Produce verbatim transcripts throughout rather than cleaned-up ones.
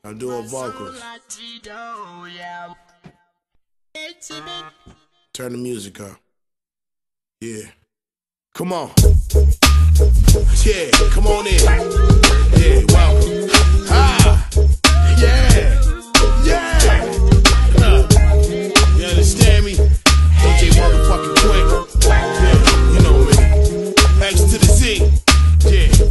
I do a vocal. Turn the music up. Yeah. Come on. Yeah, come on in. Yeah, welcome. Ah, yeah, yeah. Uh, you understand me? D J motherfucking Quick. Yeah, you know me. X to the Z. Yeah.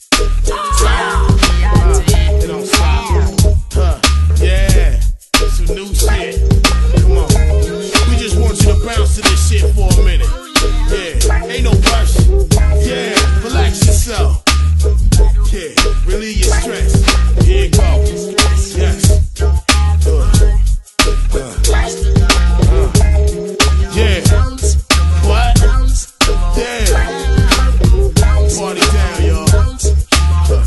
Uh, it don't stop. Huh, yeah. Some new shit. Come on. We just want you to bounce to this shit for a minute. Yeah, ain't no rush. Yeah, relax yourself. Yeah, relieve your stress. Here you go. Yes. Uh, uh, uh. Yeah. What? Yeah. Party down, y'all. Uh,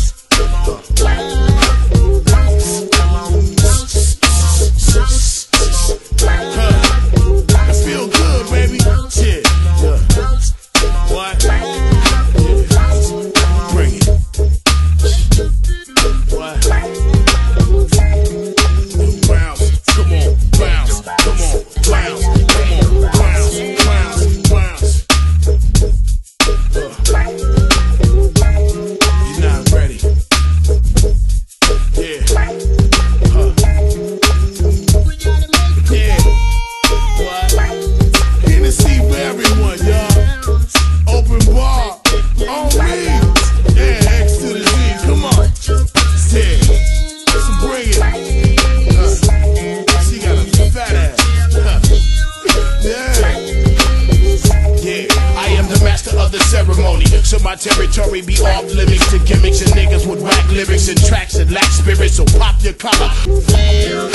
uh. I feel good, baby. Yeah. Yeah. What? So my territory be off limits to gimmicks and niggas with whack lyrics and tracks that lack spirit. So pop your collar.